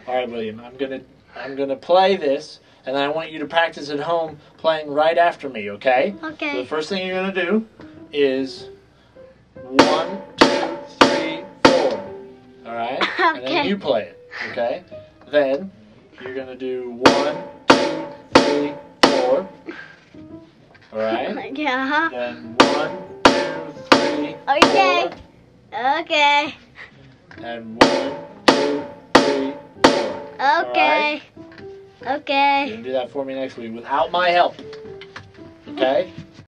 All right, William. I'm gonna play this, and I want you to practice at home playing right after me. Okay? Okay. So the first thing you're gonna do is 1, 2, 3, 4. All right. And then Okay. you play it. Okay. Then you're gonna do 1, 2, 3, 4. All right. Yeah. Then 1, 2, 3, Okay. 4. Okay. And 1, 2, 3, 4. Okay. You're Okay. gonna do that for me next week without my help. Okay?